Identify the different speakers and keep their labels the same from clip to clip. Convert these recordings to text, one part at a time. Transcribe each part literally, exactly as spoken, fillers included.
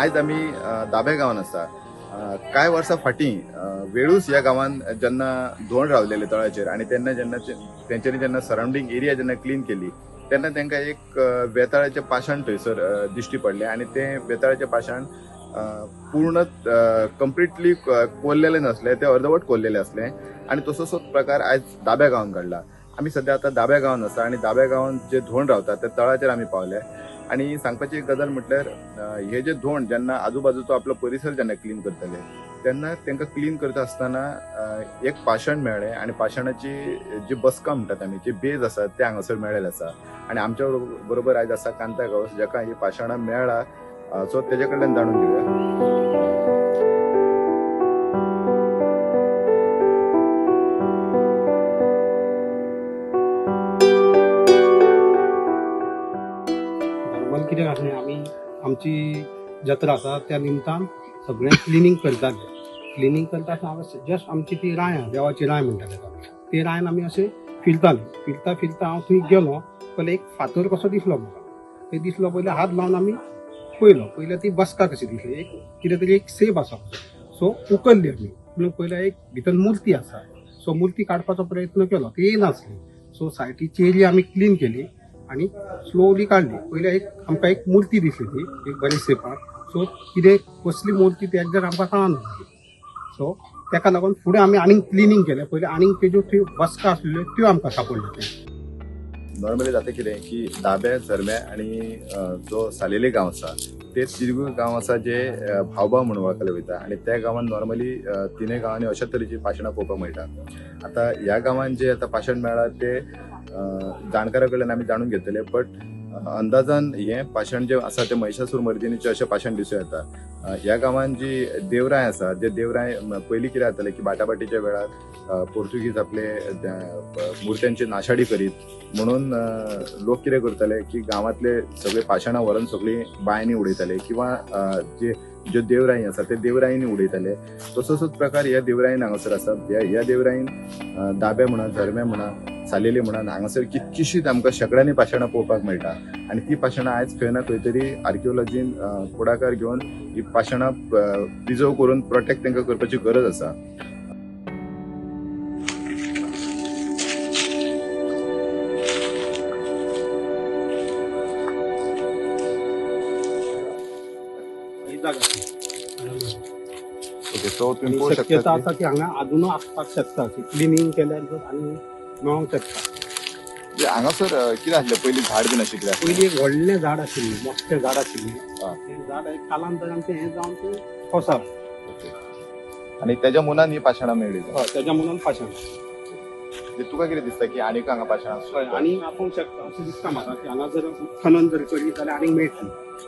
Speaker 1: आज आम्ही दाब्या गावान आसा। काय वर्सां फाटीं वेळूस ह्या गावान जेन्ना धोंड रावलेले तळाचेर आणि तेन्ना जेन्ना तेंच्यांनी जेन्ना सराउंडिंग एरिया जेन्ना क्लीन केली तेन्ना तांकां एक बेताळाचें पाशाण थंयसर दिश्टी पडलें आणि ते बेताळाचें पाशाण पूर्ण कंप्लिटली कोल्लेले नसले, ते अर्धवट कोल्लेले असले आणि तसोच प्रकार आज दाब्या गावान घडला। आमी सध्या आता दाब्या गावान आसा आणि दाब्या गावान जे धोंड रावता त्या तळाचेर आमी पावले आणि सांगपाची एक गजाल म्हटल्यार हे जे धोंड जेन्ना आजूबाजूचो आपलो परिसर जेन्ना क्लीन करतले तेन्ना तांकां क्लीन करता आसतना एक पाषाण मेळ्ळें आणि पाषाणाची जी बसका म्हणटात आमी जे बेज आसा ते हांगासर मेळ्ळेले आसा आणि आमच्या बरोबर आज आसा कांता गांवस जाका ही पाषाणां मेळ्ळा, सो तेजे कडल्यान जाणून घेवया।
Speaker 2: कितें आसलें आमी आमची जत्रा आसा त्या निमतान सगळें क्लिनींग करताले। क्लिनींग करता आसतना जस्ट आमची ती राय देवाची राय म्हणटा तेका ती रायन आमी अशें फिरताली फिरता फिरता हांव थंय गेलो पयलीं एक फातर कसो दिसलो म्हाका। ते दिसलो पयलीं हात लावन आमी पळयलो, पयलीं ती बसका कशी दिसली, एक कितें तरी एक सेप आसा, सो उखल्ली आमी। म्हणून पयलीं एक भितर मूर्ती आसा, सो मूर्ती काडपाचो प्रयत्न केलो, ती येनासली, सो सायटीची एरिया आमी क्लीन केली आणि स्लोली काढली। पयलीं एक आमकां एक मूर्ती दिसली ती एक बरी सेपार, सो कितें कसली मूर्ती ती एक्झॅक्ट आमकां कळना, सो तेका लागून फुडें आमी आनीक क्लिनींग केलें। पयलीं आनीक तेज्यो त्यो बसका आसल्यो त्यो आमकां सापडल्यो।
Speaker 1: नॉर्मली जाता कितें की दाब्या झरम्या आणि जो सालेले गांव आसा ते तिनूय गांव आसा जे भाव भाव म्हणून वळखले वयता आणि त्या गांवान नॉर्मली तिनूय गांवांनी अशा तरेची पाशाणां पळोवपाक मेळटा। आता ह्या गांवान जे आता पाषाण मेळ्ळा ते जाणकारा कडल्यान आमी जाणून घेतले, बट अंदाजान हे पाषाण जे आसा ते महिषासूर मर्दिनीचे अशें पाषाण दिसूं येता। ह्या गांवान जी देवराय आसा, जे देवराय पयलीं कितें जातालें की बाटाबाटीच्या वेळार पोर्तुगीज आपले मुर्त्यांची नाशाडी करीत म्हणून लोक कितें करताले की गांवांतले सगळे पाषाणां व्हरून सगळीं बांयनी उडयताले किंवा जे ज्यो देवराई आसा ते देवराईनी उडयताले। तसोच प्रकार ह्या देवराईन हांगासर आसा। ह्या देवराईन दाब्या म्हणा, झरम्या म्हणा, सालेले म्हणा हांगासर कितकीशींच आमकां शेकड्यांनी पाषाणां पळोवपाक मेळटा आणि ती पाषाणां आयज खंय ना खंय तरी आर्किओलॉजीन फुडाकार घेवन ही पाषाणां प्रिजर्व करून प्रोटेक्ट तांकां करपाची गरज आसा। ओके, सो तुम्ही पळोवंक
Speaker 2: शक्यता आसा की हांगा अजून आसपाक शकता, क्लिनींग केल्यार आनी मेळोंक शकता।
Speaker 1: हांगासर कितें आसलें पयलीं झाड बीन अशें कितें?
Speaker 2: पयलीं एक व्हडलें झाड आशिल्लें, मोठें झाड आशिल्लें, तें झाड एक कालांतरान तें हें जावन तें कोसळ्ळें
Speaker 1: आनी तेज्या मुनान ही पाषाणां मेळ्ळी।
Speaker 2: हय, तेज्या मुनान पाषाण।
Speaker 1: तुका कितें दिसता की आनीक हांगा पाषाणां आसता?
Speaker 2: आनीक आपोवंक शकता अशें दिसता म्हाका की हांगा जर खनन जर करीत जाल्यार आनीक मेळटली।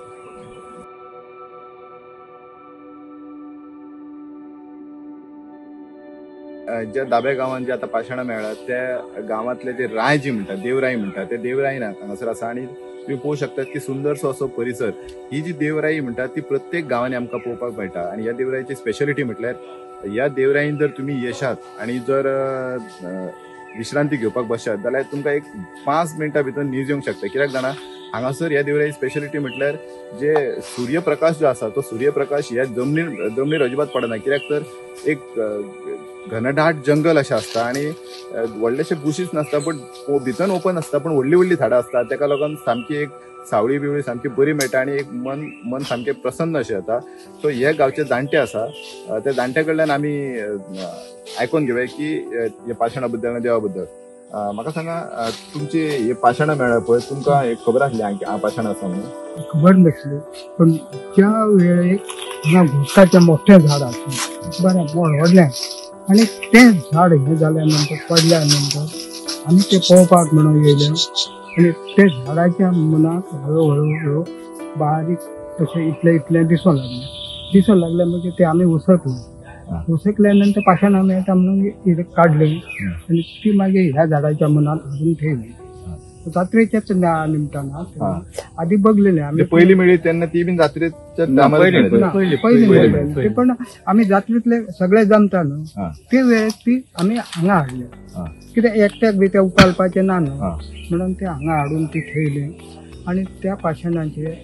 Speaker 1: ज्या दाब्या गांवान जे आता पाषाणां मेळ्ळा त्या गांवांतले जे राय जी म्हणटा देवराई म्हणटा ते देवराई हांगासर आसा आणि तुम्ही पळोवंक शकतात की सुंदरसो असो परिसर। ही जी देवराई म्हणटा ती प्रत्येक गांवांनी आमकां पळोवपाक मेळटा आणि ह्या देवराईची स्पेशालिटी म्हटल्यार ह्या देवराईन जर तुम्ही येशात आणि जर विश्रांती घेवपाक बसशात जाल्यार तुमकां एक पांच मिनटां भितर न्हीद येवंक शकता। कित्याक जाणा हांगासर ह्या देवराई स्पेशालिटी म्हटल्यार जे सूर्यप्रकाश जो आसा तो सूर्यप्रकाश ह्या जमनीर जमनीर अजिबात पडना, कित्याक तर एक घनदाट जंगल अशें आसता आणि व्हडलेशे बुशीस नासता, बट भितर ओपन आसता, पण व्हडली व्हडली झाडां आसता, तेका लागून सामकी एक सावळी बिवळी सामकी बरी मेळटा आणि एक मन मन सामकें प्रसन्न अशें जाता। सो हे गांवचे जाणटे आसा त्या जाणट्या कडल्यान आमी आयकून घेवया की हे पाषाणा बद्दल आनी देवा बद्दल। म्हाका सांगा, तुमची हे पाषाणां मेळ्ळा पळय, तुमकां एक खबर आसली हांगा पाषाण आसा म्हणून?
Speaker 3: खबर नासली, पण ज्या वेळेक हांगा घोटाचें मोठें झाड आसलें बरें व्हड व्हडलें आणि तें झाड हें जाल्या नंतर पडल्या नंतर आमी तें पळोवपाक म्हणून येयले आणि ते झाडाच्या मनाक हळू हळू हळू बारीक अशें इतलें इतलें दिसूंक लागलें दिसूंक लागलें म्हणजे ते आमी उसकलें उसकल्या नंतर पाषाणां मेळटा म्हणून काडली आणि ती मागीर ह्या झाडाच्या मनात घालून ठेवली। जात्रेच्याच निमतान आधी बघलेले आम्ही
Speaker 1: पहिली मेळ्ळी तेन्ना ती बीन जात्रेच्या
Speaker 3: पहिली, पण आम्ही जात्रेतले सगळे जमता न्हू ते वेळेस ती आम्ही हांगा हाडले, कित्याक एकट्याक बी ते उकालपाचें ना न्हू म्हणून ते हांगा हाडून ती ठेवली आणि त्या पाषाणाचे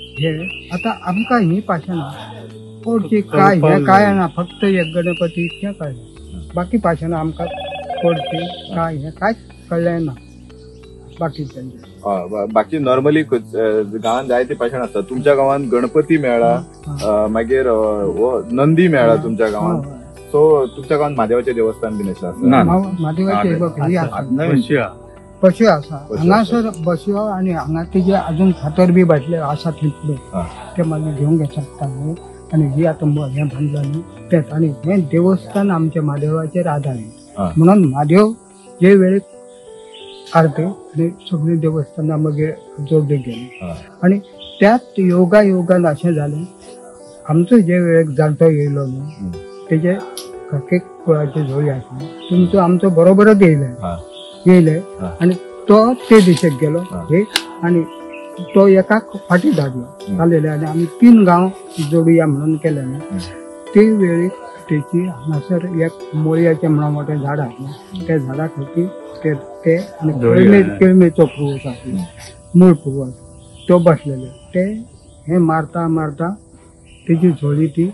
Speaker 3: हे आता आमकां ही पाशाना कोडची काय हे काय ना फक्त एक गणपती इतकें कळ्ळें बाकी पाशाना आमकां कोडची काय हे कांयच कळ्ळें ना बाकी त्यांचे
Speaker 1: अ, ब- बाकी नॉर्मली गावात जायते पाषाण असतात तुमच्या गावात गणपती मेळा अ, मागीर अ, वो नंदी मेळा तुमच्या गावात सो तुमच्या गावात महादेवाचे देवस्थान बी अशें आसा
Speaker 3: महादेवाचे बकरी आसा पशु आसा हांगासर बसयो आनी हांगा तेजे अजून फातर बी भाटले आसा तितले
Speaker 1: हा.
Speaker 3: ते मागीर घेवंक येतात न्हू आनी ही आतां हें बांदलां न्हू तेच आनी हें देवस्थान आमच्या महादेवाचेर आदारीत
Speaker 1: हा.
Speaker 3: म्हणून महादेव जे वेळेक आरती आनी सगळीं देवस्थानां मागीर जोडली गेली
Speaker 1: हा.
Speaker 3: आनी त्याच योगा योगान अशें जालें आमचो जे वेळेक जाणटो येयलो न्हू
Speaker 1: हम्म.
Speaker 3: तेजे काकेक कुळाचे झोळी आसले तुमचो आमचो बरोबरच येयले
Speaker 1: हा.
Speaker 3: येयले
Speaker 1: हा.
Speaker 3: आनी तो ते दिशेक गेलो
Speaker 1: हा.
Speaker 3: हे आनी तो एकाक फाटी धाडलो
Speaker 1: हम्म.
Speaker 3: चाललेले आनी आमी तीन गांव जोडुया म्हणून केले न्हू
Speaker 1: हम्म.
Speaker 3: ते वेळेक तेची हांगासर एक मोळयाचें म्हणून मोठें झाड आसलें त्या झाडा खातीर ते ते आनी केळमे केळमेचो पुरवस आसलो मूळ पुरवस तो बसलेले ते हे मारता मारता तेजी झोळी ती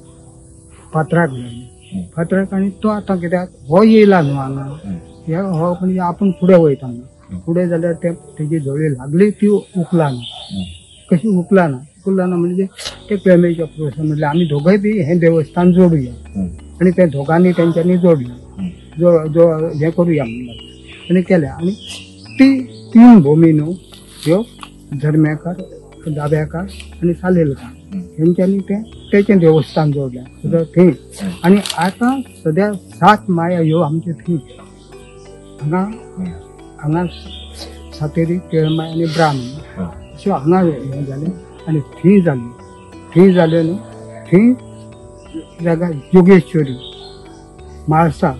Speaker 3: फातराक लागली फातराक आनी तो आतां कित्याक हो येयला न्हू हांगा हे हो म्हणजे आपण फुडें वयता न्हू फुडें जाल्यार ते तेजी झोळी लागली ती उखला ना कशी उखला ना उखला ना म्हणजे ते केळमेच्या पुरवस म्हणले आमी दोगय बी हें देवस्थान जोडुया आनी ते दोगांनी तेंच्यांनी जोडलें जो जो हें करुया म्हणलें आनी केलें आनी ती तीन भुमी न्हू ह्यो धर्मेकार दाब्याकार आनी सालेलकार हेंच्यांनी तें तेचें देवस्थान जोडलें थंय आनी आतां सद्या सात माया ह्यो आमच्यो थंय हांगा हांगा सातेरी केळमाय आनी ब्राह्मण अश्यो हांगा हें जालें आनी थंय जालें थंय जालें न्हू थंय जागा जोगेश्वरी म्हाळसा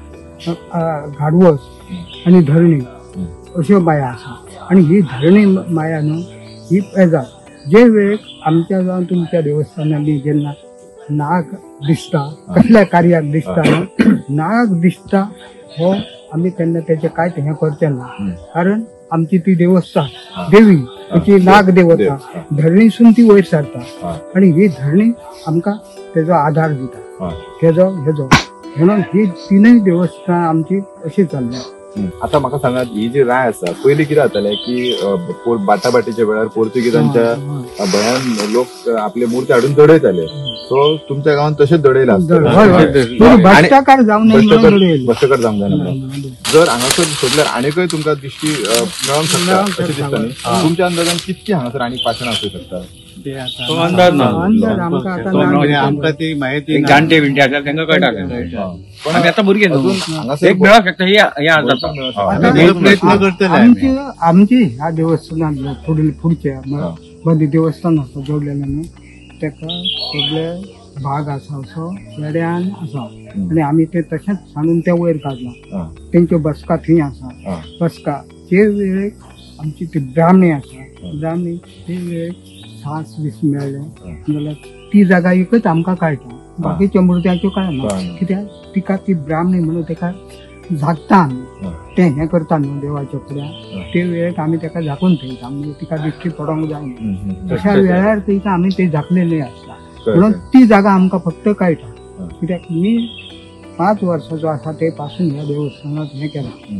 Speaker 3: घाडवस आनी धरणी अश्यो माया आसा आनी ही धरणी माया न्हू ही पेजा जे वेळेक आमच्या जावन तुमच्या देवस्थानांनी जेन्ना नाग दिसता कसल्या कार्याक दिसता न्हू नाग दिसता हो आमी तेन्ना तेचें कांयच हें करचें ना कारण आमची ती देवस्थान देवी तिची नाग देवता धरणीसून ती वयर सरता आनी ही धरणी आमकां तेजो आधार दिता तेजो हेजो म्हणून ही तिनूय देवस्थान आमची अशी चल्ल्या
Speaker 1: आता म्हाका सांगात ही जी राय आसा पयलीं कितें जातालें की अ, पोर- बाटाबाटीच्या वेळार पोर्तुगीजांच्या भंयान लोक आपले मुर्ती हाडून दडयताले सो तुमच्या गावात तशेंच दडयला
Speaker 3: भ्रष्टाचार जावं नये म्हणून दडयले.
Speaker 1: भ्रष्टाचार जावंक जायना म्हणून. जर हांगासर सोडल्यार आनीकय तुमकां दिश्टी अ, मेळोंक शकता अशें दिसता न्ही तुमच्या अंदाजान कितकी हांगासर आनी पाशणां आसूंक शकता
Speaker 4: तो अंदाज ना
Speaker 3: अंदाज आमकां आतां
Speaker 4: तो
Speaker 3: ना.
Speaker 4: म्हणजे आमकां ती माहिती एक जाणटे बिणटे आसल्यार तांकां कळटा
Speaker 1: पण
Speaker 4: आमी आतां भुरगे न्हू
Speaker 1: हांगासर
Speaker 4: एक मेळोंक शकता हे हे जाता
Speaker 3: आता
Speaker 4: आमी प्रयत्न करतले आमी.
Speaker 3: आमची आमची ह्या देवस्थानांत फुडें फुडचे मदीं देवस्थान आसा जोडलेलें न्हू तेका सगळे भाग आसा असो वेड्यान आसा आनी आमी ते तशेंच सांडून ते वयर काडला तेंच्यो बसका थंय आसा बसका जे वेळेक आमची ती ब्राह्मणी आसा ब्राह्मणी ते वेळेक सास वीस मेळ्ळे जाल्यार ती जागा एकच आमकां कळटा बाकीच्यो मुर्त्याच्यो कळना कित्याक तिका ती ब्राह्मणी म्हणून तेका झाकता आमी तें हें करता न्हू देवाच्या फुड्यान ते वेळेक आमी तेका झाकून थेयता म्हणजे तिका दिश्टी पडोंक जायना तशा वेळार तिका आमी ते झाकलेले आसता म्हणून ती जागा आमकां फक्त कळटा कित्याक मी पांच वर्साचो आसा ते पासून ह्या देवस्थानांत हें केलां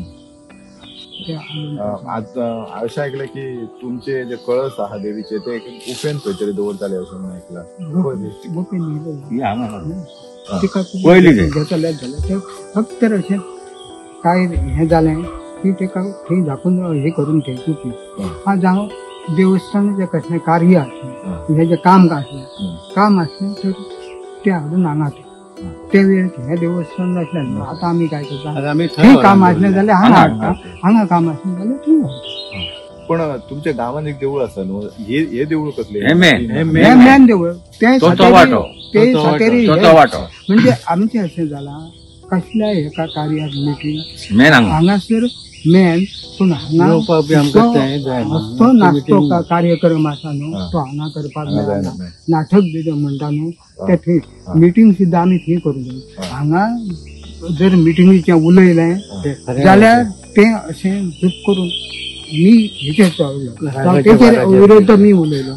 Speaker 1: आज अशें ऐकलें की तुमचे जे कळस आहा देवीचे ते उफेन खंय तरी दवरताले अशें म्हणून ऐकलां
Speaker 3: गोपी न्ही
Speaker 4: ही हांगा
Speaker 3: तिका
Speaker 4: पयलीं तें.
Speaker 3: घेतले जाल्यार ते फक्त अशें काय हें जालें की तेका थंय झाकून हें करून थेयची हा जावं देवस्थानाचें कसलें कार्य आसलें हेजें काम आसलें काम आसलें तर तें हाडून हांगा ते वेळेक हें देवस्थान आसलें न्हू आतां आमी काय करता
Speaker 4: आमी
Speaker 3: थंय काम आसलें जाल्यार हांगा हाडटा हांगा काम आसलें जाल्यार थंय हाडटा
Speaker 1: पण तुमच्या गावात एक देऊळ आसा न्हू हे हे देऊळ कसले
Speaker 4: हे मेन.
Speaker 1: हे
Speaker 3: हें मेन देवूळ ते
Speaker 4: तो
Speaker 3: सातेरी-
Speaker 4: वाटो.
Speaker 3: ते
Speaker 4: तो वाटो.
Speaker 3: सातेरी
Speaker 4: तो
Speaker 3: हे-
Speaker 4: वाटो.
Speaker 3: म्हणजे आमचें अशें जालां कसल्याय एका कार्याक मिटींग
Speaker 4: मेन हांगा
Speaker 3: हांगासर मेन पूण
Speaker 4: येवपाक बी आमकां तें जाय न्हू.
Speaker 3: तो नाचतो का- कार्यक्रम आसा न्हू तो हांगा करपाक
Speaker 1: हांगा
Speaker 3: मेळना
Speaker 1: जायना, मेळना.
Speaker 3: नाटक बी म्हणटा न्हू ते थंय मिटींग सुद्दां आमी थंय करूं जाय हांगा जर मिटिंगेचें उलयलें जाल्यार तें अशें चूप करून मी हेचेर चळलो तेचेर विरोध मी उलयलो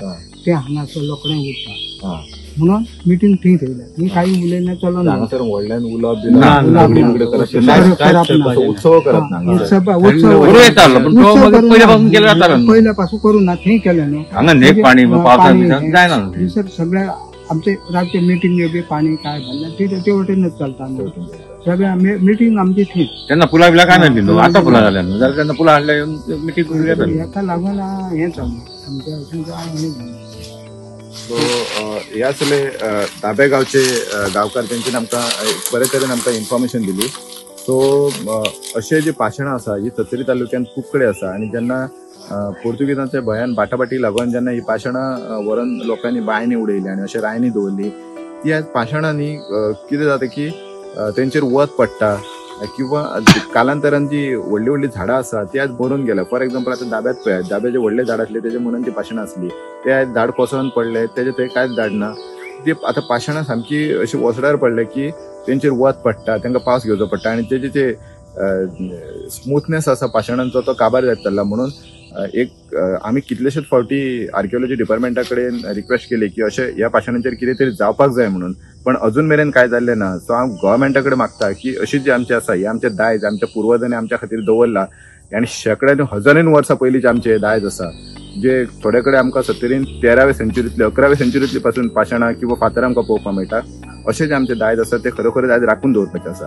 Speaker 3: ते हांगासर लोकडें उरता
Speaker 1: हा.
Speaker 3: म्हणून मिटींग थंय थेयल्या मी काही उलयना चलो ना
Speaker 1: हांगासर व्हडल्यान उलोवप
Speaker 2: ना,
Speaker 1: बिलोवप
Speaker 2: ना,
Speaker 1: झगडी
Speaker 2: ना.
Speaker 1: बिगडी करप
Speaker 3: उत्सव
Speaker 1: तशें
Speaker 3: करप ना.
Speaker 1: असं उत्सव करप ना हांगासर.
Speaker 3: उत्सव उत्सव
Speaker 4: बरोबर येतालो पण तो
Speaker 3: उत्सव
Speaker 4: मग
Speaker 3: करूं
Speaker 4: पहिल्यापासून
Speaker 3: ना.
Speaker 4: केलं जातालो न्हू.
Speaker 3: पहिल्यापासून करूं ना थंय केलें न्हू
Speaker 4: हांगा न्हंयक पाणी
Speaker 3: म्हणजे,
Speaker 4: पावसा
Speaker 3: पाणी
Speaker 4: दिसाक
Speaker 3: हे.
Speaker 4: जायना न्हू ते.
Speaker 3: दिसर सगळ्या आमचे रातचे मिटींग बी पाणी काय भरलें ते ते वटेनच चलता न्हू सगळ्या मिटींग आमची थंय
Speaker 4: तेन्ना पुला बिला काय नासली न्हू आतां पुला जाल्या न्हू जाल्यार तेन्ना पुला हाडल्या येवन मिटींग करून येताली.
Speaker 3: हेका लागून हें चालू आमच्या हातूंत हें जालें.
Speaker 1: सो ह्या सगळे दाबे गावचे अ, गांवकार तेंच्यानी आमकां एक बरे तरेन आमकां इन्फॉर्मेशन दिली. सो अशे जे पाशणां आसा ही सत्तरी तालुक्यात खूब कडेन आसा आनी जेन्ना अ, पोर्तुगीजांच्या भयान बाटाबाटी लागून जेन्ना ही पाशणां अ, व्हरून लोकांनी बांयनी उडयली आनी अशे रायनी दवरली ती आज पाशणांनी अ, कितें जाता की अ, तेंचेर वत पडटा किंवा कालांतरान जी व्हडली व्हडली झाडां आसा ती आज मरून गेल्या. फॉर एक्झाम्पल आतां दाब्यात पळयात दाब्याचे जे व्हडले झाड आसले तेजे म्हणून ती पाशणां आसली ते आज झाड कोसळून पडले तेजे थंय कांयच झाड ना. ती आतां पाशणां सामकी अशी वसड्यार पडले की तेंचेर वत पडटा तांकां पावस घेवचो पडटा आनी तेजे जे स्मुथनेस आसा पाशणांचो तो काबार जायत चल्ला. म्हणून अ, एक अ, आमी कितलेशेच फावटी आर्किओलॉजी डिपार्टमेंटा कडेन रिक्वेस्ट केली की अशें ह्या पाशणांचेर कितें तरी जावपाक जाय म्हणून पण अजून मेरेन काय जाल्लें ना. सो हांव गव्हर्मेंटा कडेन मागता की अशी जी आमची आसा ही आमचे दायज आमच्या पुर्वजांनी आमच्या खातीर दवरला आनी शेकड्यांनी हजारांनी वर्सां पयलींचे आमचे हे दायज आसा जे थोडे कडेन आमकां सत्तरीन तेराव्या सेंच्युरींतली अकराव्या सेंच्युरींतली पासून पाशणां किंवा फातर आमकां पळोवपाक मेळटा. अशे जे आमचे दायज आसा ते खरोखर आयज राखून दवरपाचे आसा.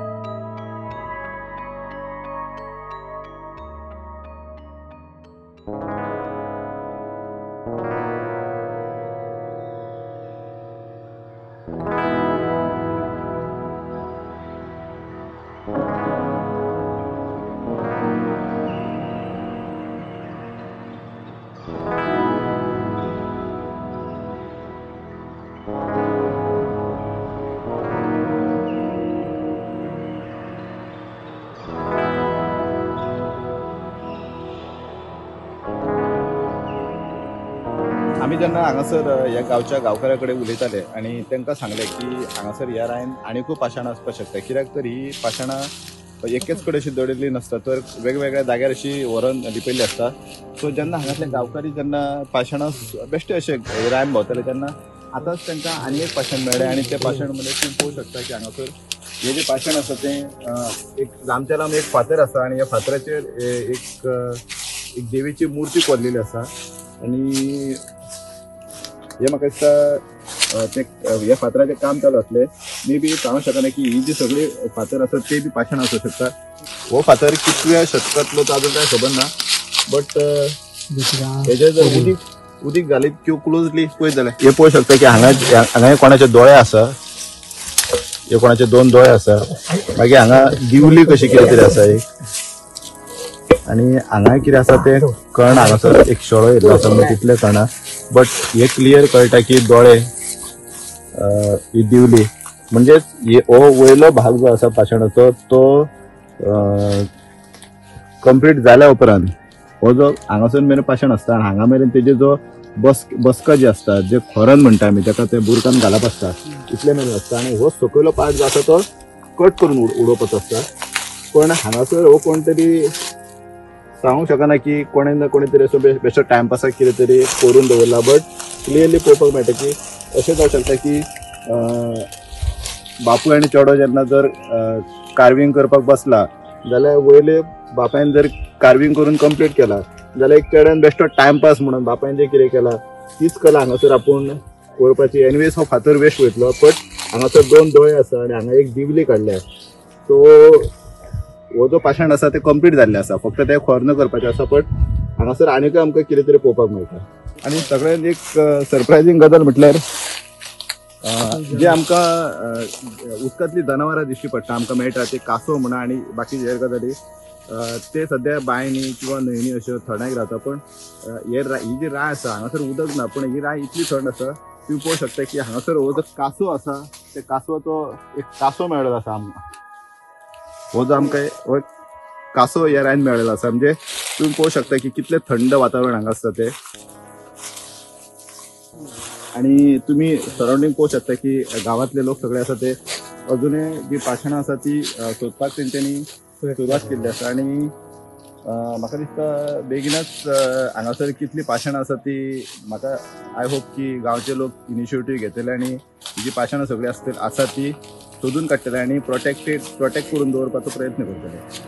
Speaker 1: आमी जेन्ना हांगासर ह्या गांवच्या गांवकारा कडेन उलयताले आनी तांकां सांगलें की हांगासर ह्या रायन आनीकूय पाशणां आसपाक शकता कित्याक तर ही पाशणां एकेच कडेन अशी दडयल्ली नसता तर वेगवेगळ्या जाग्यार अशी व्हरून लिपयल्ली आसता. सो जेन्ना हांगासले गांवकारी जेन्ना पाशणां बेश्टे अशे रायन भोंवताले तेन्ना आतांच तांकां आनी एक पाशण मेळ्ळें आनी तें पाशण म्हणजे तुम्ही पळोवंक शकता की हांगासर हे जे पाशण आसा तें एक लांबच्या लांब एक फातर आसा आनी ह्या फातराचेर एक एक देवीची मुर्ती कोरलेली आसा आनी हे म्हाका दिसता ते ह्या फातराचें काम चालू आसलें. मे बी सांगू शकना की ही जी सगळी फातर आसा ते बी पाशण आसूं शकता. हो फातर कितव्या शतकांतलो तो अजून काय खबर ना बट हेजे जर उदीक उदीक घालीत किंवा क्लोजली पळयत जाल्यार हे पळोवंक शकता की हांगा हांगा कोणाचे दोळे आसा हे कोणाचे दोन दोळे आसा मागीर हांगा दिवली कशी कितें तरी आसा एक आनी हांगा कितें आसा ते कर्ण हांगासर एक शेळो येयल्लो आसा म्हणजे तितले कळना बट हे क्लियर कळटा की दोळे ही दिवली म्हणजे हो वयलो भाग जो आसा पाशणाचो तो कंप्लीट जाल्या उपरांत हो जो हांगासर मेरेन पाशण आसता आनी हांगा मेरेन तेजे जो बस बसका जी आसता जे खोरण म्हणटा आमी ताका ते बुरकान घालप आसता इतले मेरेन आसता आनी हो सकयलो पार्ट जो आसा तो कट करून उडोवपाचो आसता. पण हांगासर हो कोण तरी सांगूंक शकना की कोणे ना कोणी तरी असो बेश्टो टायमपासाक कितें तरी करून दवरला बट क्लियरली पळोवपाक मेळटा की अशें जावंक शकता की बापूय आनी चेडो जेन्ना जर कार्विंग करपाक बसला जाल्यार वयले बापायन जर कार्विंग करून कंप्लीट केला जाल्यार एक चेड्यान बेश्टो टायमपास म्हणून बापायन जे कितें केला तीच कला हांगासर आपूण पळोवपाची. एनवेज हो फातर वेस्ट वयतलो बट हांगासर दोन दोळे आसा आनी हांगा एक दिवली काडल्या. सो हो जो पाशण आसा ते कंप्लीट जाल्ले आसा फक्त ते खोर्न करपाचें आसा बट हांगासर आनीकय आमकां कितें तरी पळोवपाक मेळटा. आनी सगळ्यांत एक सरप्रायझींग गजाल म्हटल्यार जे आमकां उदकांतली जनावरां दिश्टी पडटा आमकां मेळटा ते कासव म्हणा आनी बाकीचे हेर गजाली ते सद्या बांयनी किंवा न्हंयनी अश्यो थंडाक रावता पण हे ही जी राय आसा हांगासर उदक ना पण ही राय इतली थंड आसा तुम्ही पळोवंक शकता की हांगासर हो जो कासव आसा ते कासवाचो एक कासव मेळ्ळो आसा आमकां. हो जो आमकां हो कासव ह्या रायन मेळ्ळेलो आसा म्हणजे तुम्ही पळोवंक शकता की कितले थंड वातावरण हांगा आसता ते आणि तुम्ही सराउंडिंग पळोवंक शकता की गांवांतले लोक सगळे आसा ते अजूनय जी पाशणां आसा ती सोदपाक तेंच्यांनी सुरवात केल्ली आसा. आणि अं, म्हाका दिसता बेगीनच अं, हांगासर कितली पाशाणां आसा ती म्हाका आय होप की गांवचे लोक इनिशिएटीव घेतले आनी ही जी पाशाणां सगळी आसतली आसा ती सोदून काडटले आनी प्रोटेक्टेड प्रोटेक्ट करून दवरपाचो प्रयत्न करतले.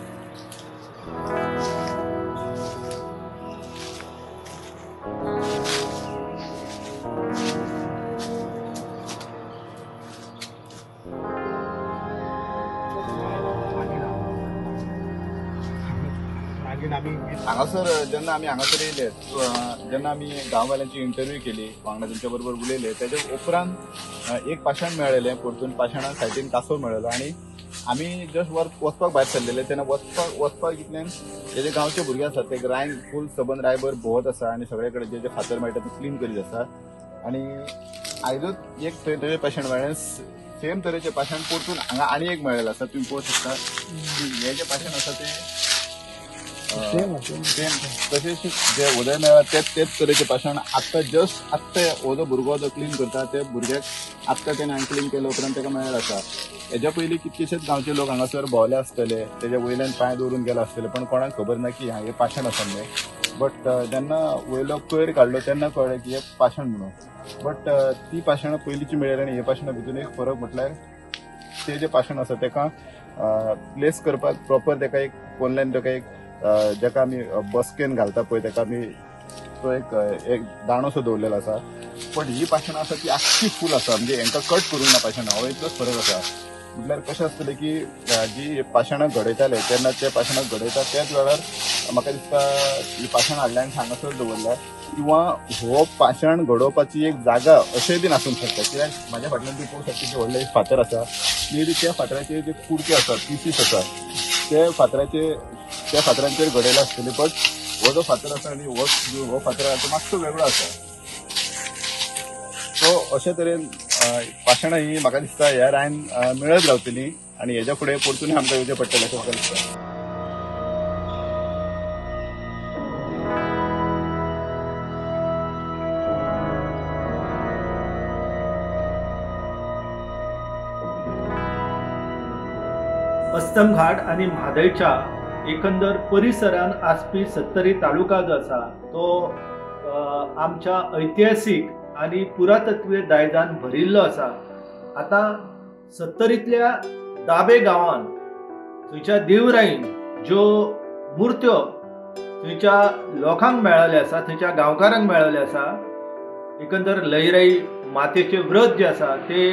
Speaker 1: हांगासर जेन्ना आमी हांगासर येयले अं, जेन्ना आमी गांववाल्यांची इंटरव्यू केली वांगडा तेंच्या बरोबर उलयले तेजे उपरांत अं, एक पाशाण मेळ्ळेलें परतून पाशाणा सायडीन कासव मेळ्ळेलो आनी आमी जस्ट वर वचपाक भायर सरलेले तेन्ना वचपाक वचपाक इतल्यान जे जे गांवचे भुरगे आसात ते रायन फूल सबंद रायभर भोंवत आसा आनी सगळे कडेन जे जे फातर मेळटा ते क्लीन करीत आसा आनी आयजूच एक तरेचे पाशाण मेळ्ळें सेम तरेचे पाशाण परतून हांगा आनी एक मेळ्ळेलें आसा तुमी पळोवंक शकता की हे जे पाशाण आसा ते सेम तशेंच जे उदय मेळ्ळा तेच तेच तरेचे पाशाण आत्तां जस्ट आत्तां हो जो भुरगो जो क्लीन करता ते भुरग्याक आत्तां तेणें हांगा क्लीन केले उपरांत ताका मेळ्ळें आसा. हेज्या पयलीं कितकेशेच गांवचे लोक हांगासर भोंवले आसतले तेजे वयल्यान पांय दवरून गेले आसतले पण कोणाक खबर ना की हे पाशाण आसा म्हणून बट जेन्ना वयलो कोयर काडलो तेन्ना कळ्ळें की हे पाशाण म्हणून. बट ती पाशाणां पयलींची मेळ्ळी आनी हे पाशाणां भितून एक फरक म्हटल्यार ते जे पाशाण आसा ताका प्लेस करपाक प्रॉपर ताका एक कोणल्यान ताका एक जाका आमी बसकेन घालता पळय ताका आमी तो एक एक दाणो सो दवरलेलो आसा पण ही पाशाणां आसा ती आख्खी फूल आसा म्हणजे हांकां कट करूंक ना पाशाणां हो इतलोच फरक आसा. म्हटल्यार कशें आसतलें की जी पाशाणां घडयताले तेन्ना ते पाशाणां घडयता त्याच वेळार म्हाका दिसता ही पाशाणां हाडल्यान हांगासर दवरल्या किंवा हो पाशाण घडोवपाची एक जागा अशेंय बीन आसूंक शकता कित्याक म्हाज्या फाटल्यान तूं पळोवंक शकता की व्हडलें एक फातर आसा मे बी त्या फातराचे जे कुडके आसात पिसीस आसा ते फातराचे त्या फातरांचेर घडयले आसतले बट हो जो फातर आसा आनी हो हो फातर आसा तो मातसो वेगळो आसा. सो अशे तरेन पाशाणां ही म्हाका दिसता ह्या रायन मेळत रावतली आनी हेज्या फुडें परतून आमकां येवचें पडटलें अशें म्हाका दिसता.
Speaker 5: अस्तम घाट आणि म्हादयच्या एकंदर परिसरान आसपी सत्तरी तालुका जो आसा तो आमच्या ऐतिहासीक आणि पुरातत्वीय दायजान भरिल्लो आसा. आता सत्तरींतल्या दाबे गांवांत थंयच्या देवराईन ज्यो मुर्त्यो थंयच्या लोकांक मेळ्ळले आसा थंयच्या गांवकारांक मेळ्ळले आसा एकंदर लयराई मातेचें व्रत जे आसा ते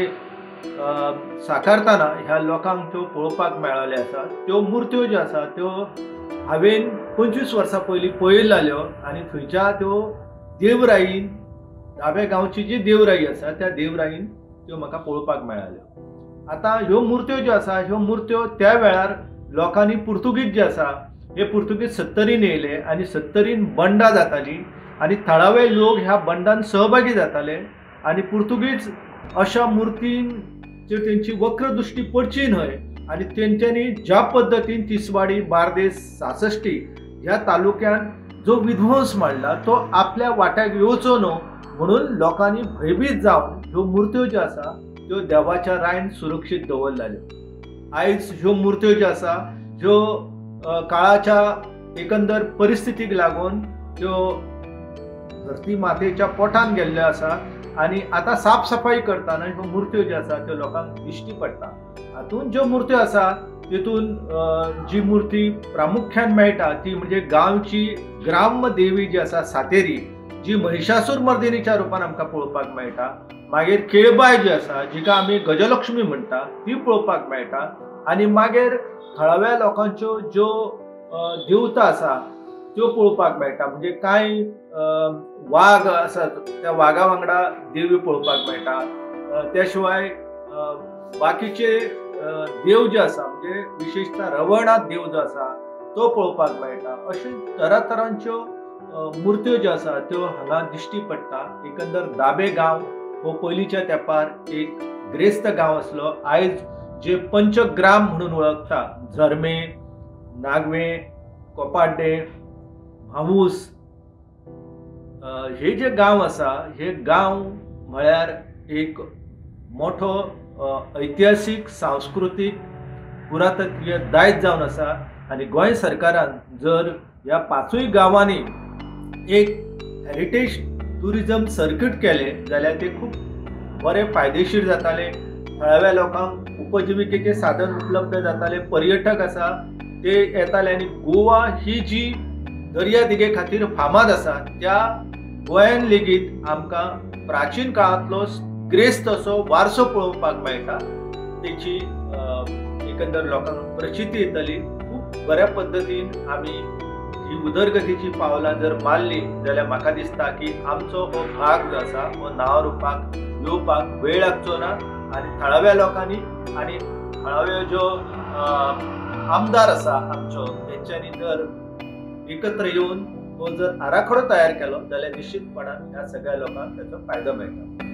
Speaker 5: साकारताना ह्या लोकांक त्यो पळोवपाक मेळ्ळले आसा. त्यो मुर्त्यो ज्यो आसा त्यो हांवें पंचवीस वर्सां पयलीं पळयल्ल्यो आनी थंयच्या त्यो देवराईन दावे गांवची जी देवराई आसा त्या देवराईन त्यो म्हाका पळोवपाक मेळ्ळ्यो. आतां ह्यो मुर्त्यो ज्यो आसा ह्यो मुर्त्यो त्या वेळार लोकांनी पुर्तुगीज जे आसा हे पुर्तुगीज सत्तरीन येयले आनी सत्तरीन बंडां जातालीं आनी थळावे लोक ह्या बंडांत सहभागी जाताले आनी पुर्तुगीज अशा मुर्तींचेर तेंची वक्रदृश्टी पडची न्हय आनी तेंच्यांनी ज्या पद्दतीन तिसवाडी बार्देस सासष्टी ह्या तालुक्यात जो विध्वंस मांडला तो आपल्या वाट्याक येवचो न्हू म्हणून लोकांनी भयभीत जावन ह्यो मुर्त्यो ज्यो आसा त्यो देवाच्या रायन सुरक्षीत दवरलेल्यो. आयज ह्यो मुर्त्यो ज्यो आसा ह्यो काळाच्या एकंदर परिस्थितीक लागून त्यो धरती मातेच्या पोटान गेल्ल्यो आसा आनी आतां साफ सफाई करतना ह्यो मुर्त्यो ज्यो आसा त्यो लोकांक दिश्टी पडटा. हातूंत ज्यो मुर्त्यो आसा तितून जी मुर्ती प्रामुख्यान मेळटा ती म्हणजे गांवची ग्राम्य देवी जी आसा सातेरी जी महिषासूर मर्दिनीच्या रुपान आमकां पळोवपाक मेळटा. मागीर केळबाय जी आसा जिका आमी गजलक्ष्मी म्हणटा ती पळोवपाक मेळटा आनी मागीर थळाव्या लोकांच्यो ज्यो देवता आसा त्यो पळोवपाक मेळटा. म्हणजे कांय वाघ आसात त्या वाघा वांगडा देवी पळोवपाक मेळटा. त्या शिवाय बाकीचे देव जे आसा म्हणजे विशेषतः रवळनाथ देव जो आसा तो पळोवपाक मेळटा. अशे तरातरांच्यो मुर्त्यो ज्यो आसा त्यो हांगा दिश्टी पडटा. एकंदर दाबे गांव हो पयलींच्या तेंपार एक ग्रेस्त गांव आसलो. आयज जे पंचग्राम म्हणून वळखता झरमे नागवे कोपाड्डे भावूस हे जे गांव आसा हे गांव म्हळ्यार एक मोठो ऐतिहासीक सांस्कृतीक पुरातत्वीय दायज जावन आसा आनी गोंय सरकारान जर ह्या पाचूय गांवांनी एक हेरिटेज टुरिझम सर्कीट केले जाल्यार ते खूप बरे फायदेशीर जाताले. थळाव्या लोकांक उपजिविकेचे साधन उपलब्ध जाताले. पर्यटक आसा ते येताले आनी गोवा ही जी दर्या दिगे खातीर फामाद आसा त्या गोंयान लेगीत आमकां प्राचीन काळांतलो ग्रेस्त असो वारसो पळोवपाक मेळटा. तेची एकंदर लोकांक प्रचिती येतली. खूब बऱ्या पद्दतीन आमी ही उदरगतीची पावलां जर मारली जाल्यार म्हाका दिसता की आमचो हो भाग जो आसा हो नांव रुपाक येवपाक वेळ लागचो ना. आनी थळाव्या लोकांनी आनी थळाव्यो ज्यो आमदार आसा आमच्यो तेंच्यांनी जर एकत्र येवन तो जर आराखडो तयार केलो जाल्यार निश्चितपणान ह्या सगळ्या लोकांक त्याचो फायदो मेळटा.